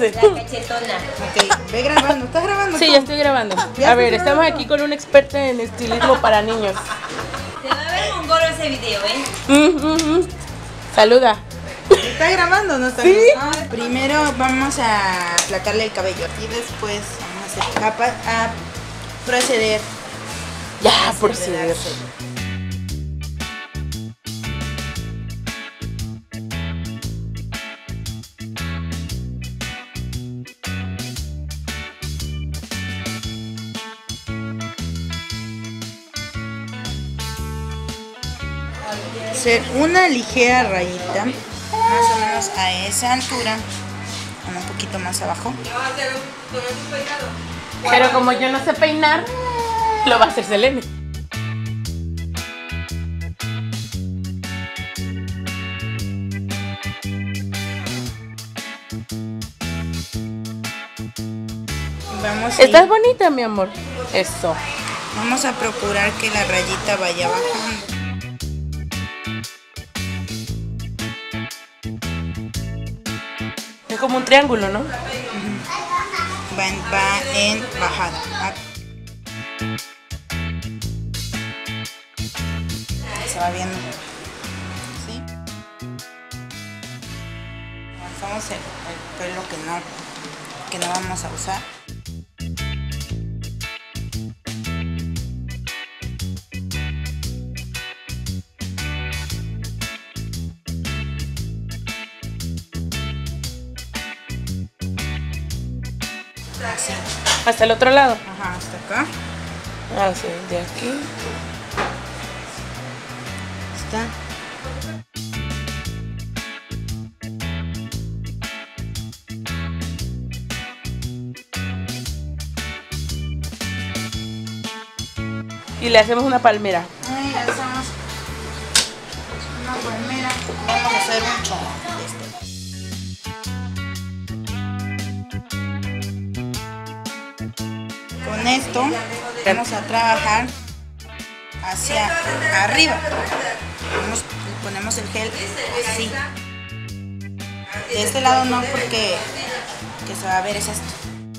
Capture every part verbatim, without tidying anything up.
hace. La cachetona. Ok, ve grabando. ¿Estás grabando? Sí, tú? ya estoy grabando. Ya A ver, estoy estamos grabando. aquí con una experta en estilismo para niños. Se va a ver mongolo ese video, ¿eh? Mm, mm, mm. Saluda. ¿Está grabando o no está Sí. grabando? Primero vamos a aplacarle el cabello y después vamos a, hacer, a, pa- a proceder. Ya, por si. Hacer una ligera rayita, más o menos a esa altura, un poquito más abajo. Pero como yo no sé peinar, lo va a hacer Selene. Vamos a, Estás ir- bonita, mi amor. Eso. vamos a procurar que la rayita vaya bajando. Es como un triángulo, ¿no? Va en, va en bajada. Ah. Se va viendo. ¿Sí? Avanzamos el, el pelo que no, que no vamos a usar. Así. Hasta el otro lado. Ajá, hasta acá. Ah, sí, de aquí. Está. Y le hacemos una palmera. Ahí hacemos una palmera. Vamos a hacer un chongo de este. Con esto vamos a trabajar hacia arriba. Vamos, ponemos el gel así. De este lado no, porque que se va a ver es esto.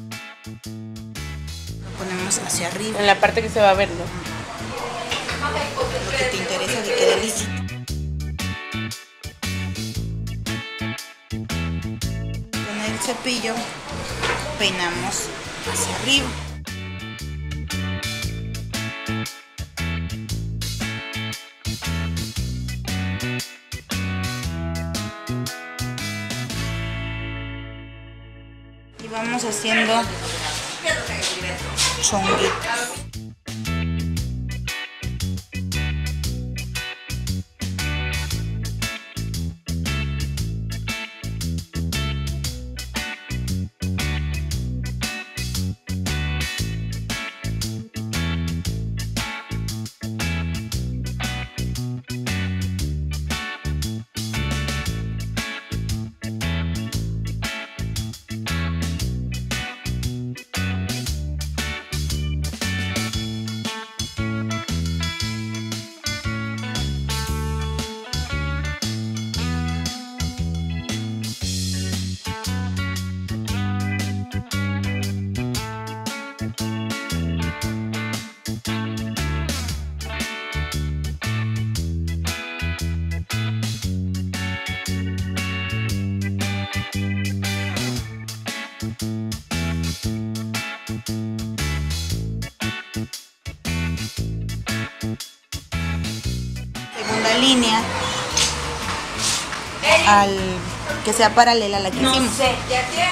Lo ponemos hacia arriba. En la parte que se va a ver, ¿no? Lo que te interesa que quede lisito. Con el cepillo peinamos hacia arriba. Y vamos haciendo chonguitos. Segunda línea al que sea paralela a la que hicimos. sé, ya que.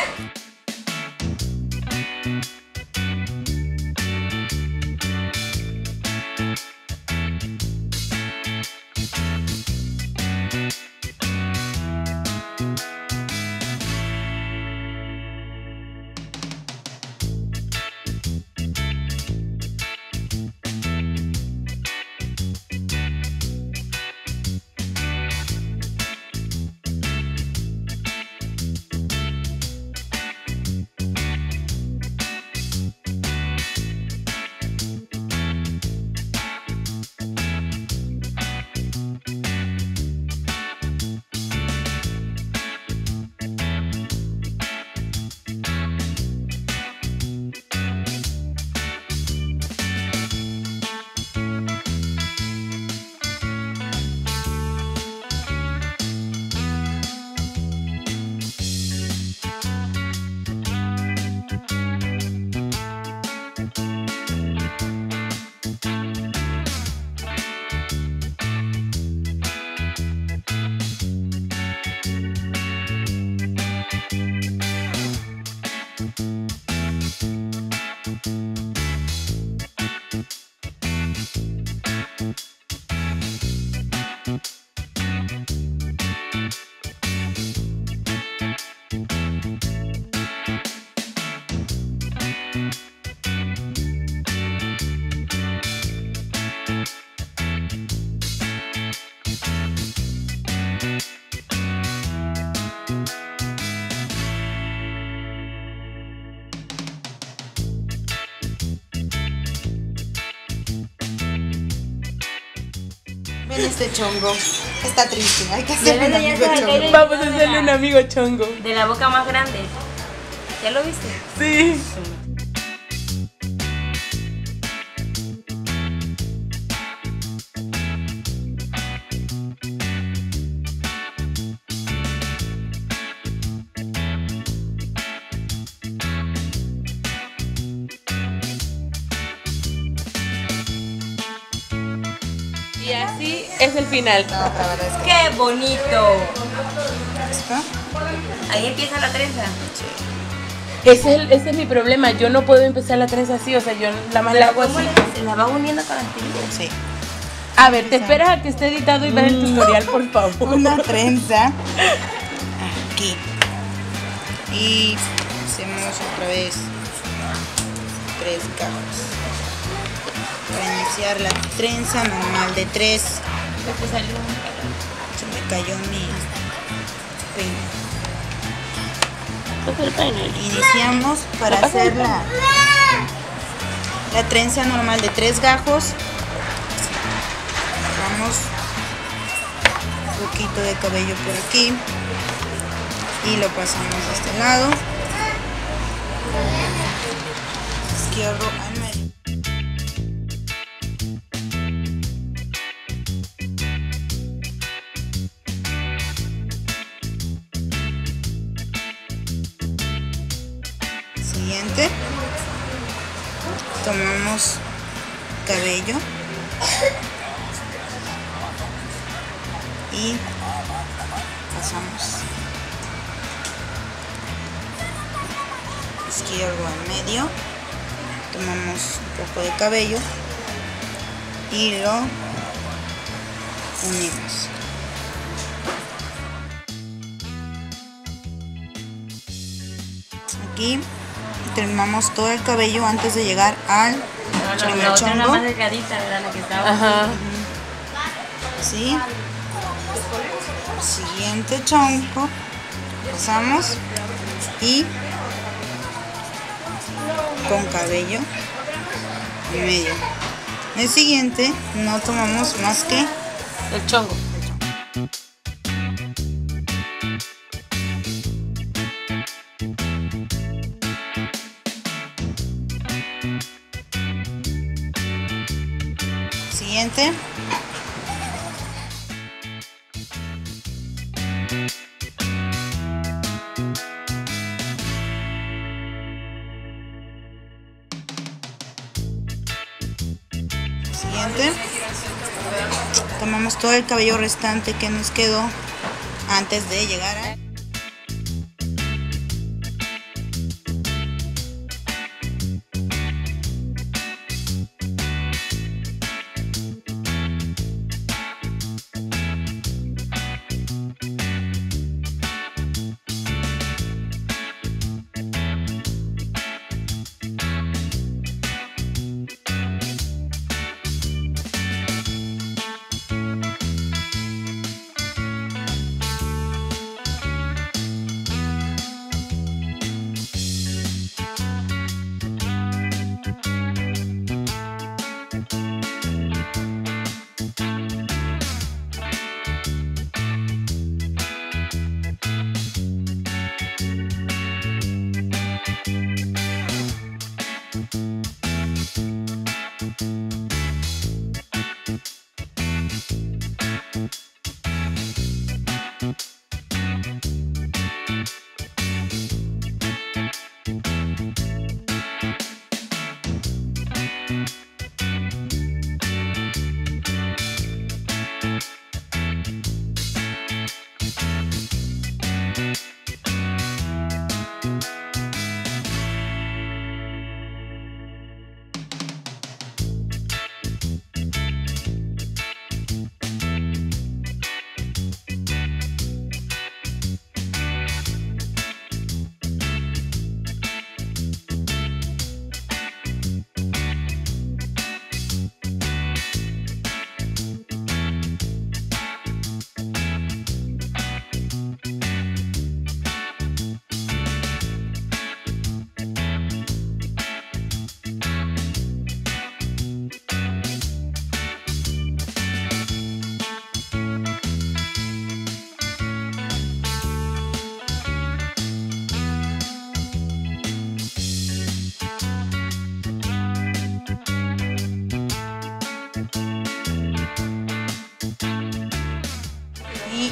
Ven este chongo. Está triste. Hay que hacerle un Ya, ya, amigo ya, ya, chongo. ya. Vamos a hacerle un amigo chongo. De la boca más grande. ¿Ya lo viste? Sí. Y así es el final. No, la verdad es que ¡Qué bonito! esto. Ahí empieza la trenza. Sí. Ese es, el- ese es mi problema. Yo no puedo empezar la trenza así. O sea, yo la más la hago ¿Cómo así. le- se la va uniendo con las tirillas? Sí. A ver, te esperas a que esté editado y ver el tutorial, por favor. Una trenza aquí. Y hacemos otra vez tres capas. Para iniciar la trenza normal de tres. Pues te salió un- Se me cayó mi peine. Iniciamos para hacer la, la trenza normal de tres gajos. Vamos un poquito de cabello por aquí y lo pasamos a este lado. Izquierdo al medio. Siguiente, tomamos cabello y pasamos izquierdo al medio, tomamos un poco de cabello y lo unimos. Aquí terminamos todo el cabello antes de llegar al No, no, primer la otra era chongo. más delgadita, ¿verdad? La que estaba. Ajá. ¿Sí? Siguiente chongo, pasamos y con cabello en medio. El siguiente no tomamos más que El chongo. siguiente. Siguiente. Tomamos todo el cabello restante que nos quedó antes de llegar a...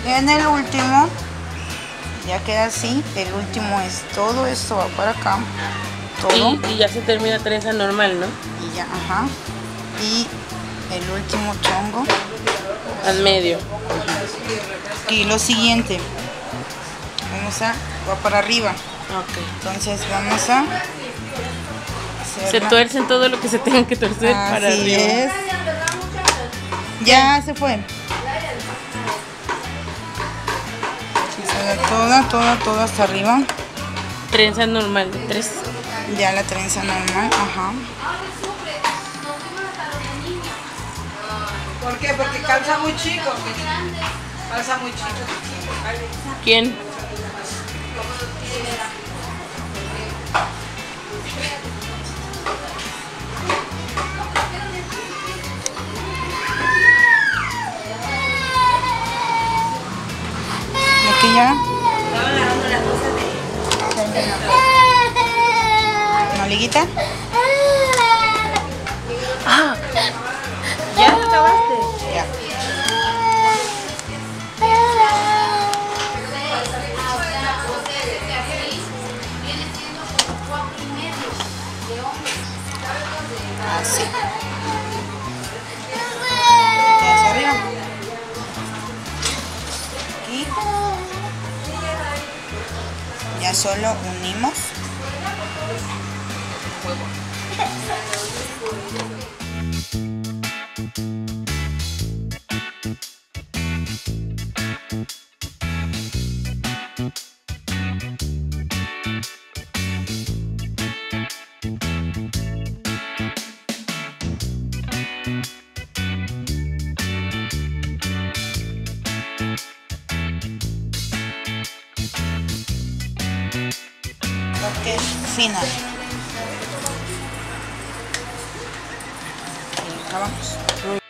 En el último, ya queda así. El último es todo esto va para acá. Todo. Y, y ya se termina trenza normal, ¿no? Y ya, ajá. Y el último chongo Al medio. y lo siguiente. Vamos a, va para arriba. Ok. Entonces vamos a Se hacerla. tuercen todo lo que se tenga que torcer para Así arriba. es. Ya se fue. Que salga toda, toda, toda hasta arriba. Trenza normal de tres. Ya la trenza normal, ajá. ¿Por qué? Porque calza muy chico. Calza muy chico. ¿Quién? Aquí ya. Estaba lavando las cosas de... ¿No, liguita? Ah, ¿ya acabaste? Ya. Así. Ya hacia arriba. Aquí. Ya solo unimos. Toque final. Y acabamos.